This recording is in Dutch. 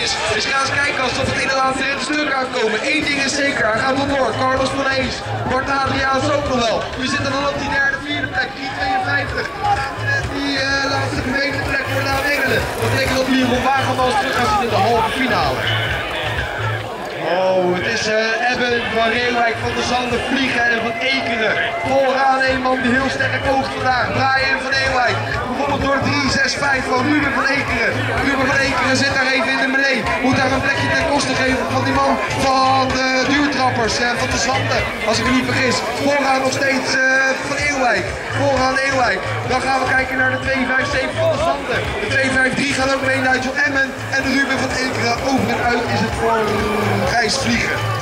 is. Dus ga eens kijken alsof het in de laatste rit stuk aankomen. Eén ding is zeker, hij gaat wel door. Carlos van Ees, Bart Adriaans ook nog wel. We zitten dan op die derde, vierde plek, 3.52. Die laatste gemene plek voor de Engelen. Dat betekent dat Jeroen Wagenmans terug gaat zitten in de halve finale. Oh, het is Ebben van Reeuwijk, van der Zanden, Vliegen en van Ekeren. Vooraan een man die heel sterk oogt vandaag, Brian van Reeuwijk. Bijvoorbeeld door 3-6-5 van Ruben van Ekeren. Ruben van Ekeren zit daar even in de melee. Moet daar een plekje ten koste geven van die man van de duurtrappers, van de Zanden, als ik me niet vergis. Vooraan nog steeds van Eeuwijk. Vooraan Eeuwijk. Dan gaan we kijken naar de 2-5-7 van de Zanden. De 2-5-3 gaat ook mee naar John Emmen. En de Ruben van Ekeren over en uit is het voor Gijs Vliegen.